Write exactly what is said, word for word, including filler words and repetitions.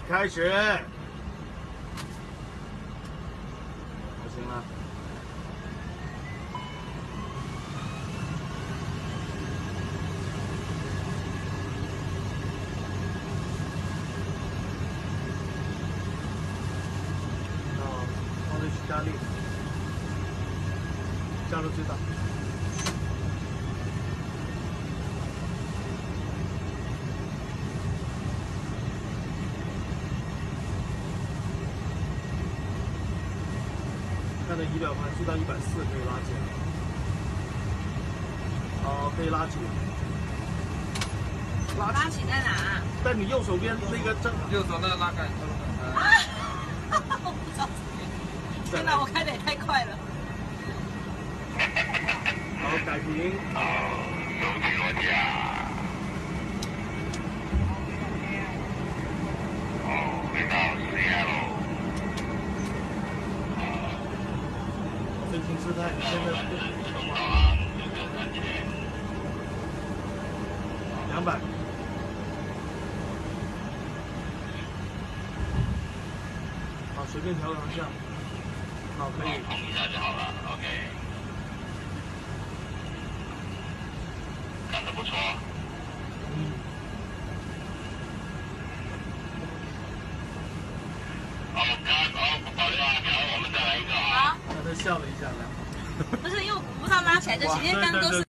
开始。不行了。啊，放进去加力，加到最大。 看的仪表盘，最大一百四可以拉紧。好，可以拉紧。 拉拉起在哪？ 在你右手边那个正。 右手那个拉杆。 啊！我不知道。天哪，我开的也太快了。 好，改平。 好，手举落架。好，回到 Seattle。 飞行姿态，现在两百，好，随便调个航向，好，可以。 碰一下就好了 ，OK。干得不错。 嗯。 好，加好，保留啊，然后我们再来一个啊。 好。 他笑了一下，来。 不是，因为我不知道拉起来就行，因为刚刚都是。